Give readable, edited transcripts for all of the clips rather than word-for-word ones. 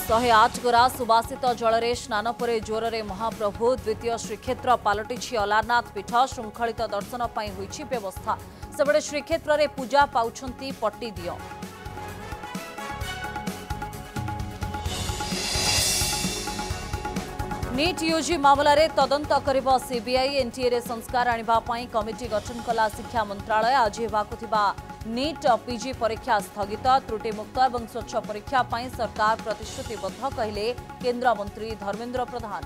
108 गोरा सुबासित जल स्नान पर जोर में महाप्रभु द्वितीय श्रीक्षेत्र पलटि अलारनाथ पीठ श्रृंखलित दर्शन पर होईछि व्यवस्था सेबड़े श्रीक्षेत्र में पूजा पाउछंती पट्टी दियो। नीट यूजी मामलें तदंत करिबो सीबीआई एनटीए रे संस्कार आनिबा पई कमिटी गठन कला शिक्षा मंत्रालय। आज हेबाकु थिबा नीट पीजी परीक्षा स्थगित त्रुटिमुक्त और स्वच्छ परीक्षा पई सरकार प्रतिश्रुतिबद्ध कहले केंद्र मंत्री धर्मेंद्र प्रधान।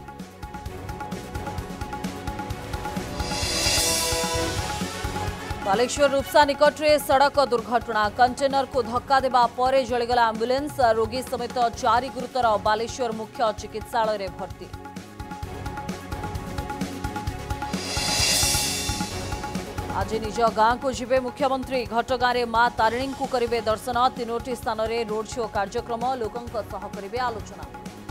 बालेश्वर रूपसा निकट में सड़क दुर्घटना कंटेनर को धक्का देवा पर जलीगला आंबुलेंस रोगी समेत 4 गुरुतर बालेश्वर मुख्य चिकित्सालय रे भर्ती। आज निज गाँ को जिबे मुख्यमंत्री घटगाँ रे मां तारिणी को करिवे दर्शन 3टी स्थान रे रोड शो कार्यक्रम लोकों सह करिवे आलोचना।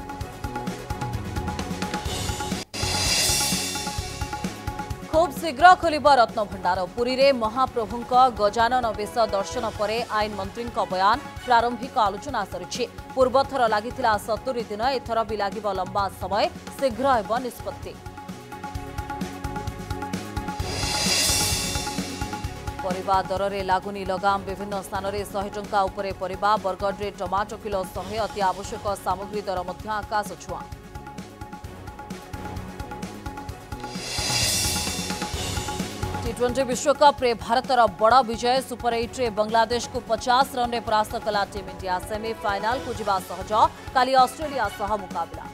खूब शीघ्र खोलिब रत्न भंडार पुरी रे महाप्रभु गजानन वेश दर्शन पर आईन मंत्री बयान प्रारंभिक आलोचना सरी पूर्वथर लगिथिला 70 दिन एथर भी लागिब लंबा समय शीघ्र हेब निष्पत्ति। परिबा दर में लागुनी लगाम विभिन्न स्थान में 100 टंका उपरे परिबा बरगढ़ टमाटो किलो 100 अति आवश्यक सामग्री दर मध्य आकाश छुआ। T20 विश्वकप रे भारतर बड़ विजय सुपर 8 रे बांग्लादेश को 50 रन रे परास्त कला टीम इंडिया सेमीफाइनल को जीवा सहज काली ऑस्ट्रेलिया सह मुकाबला।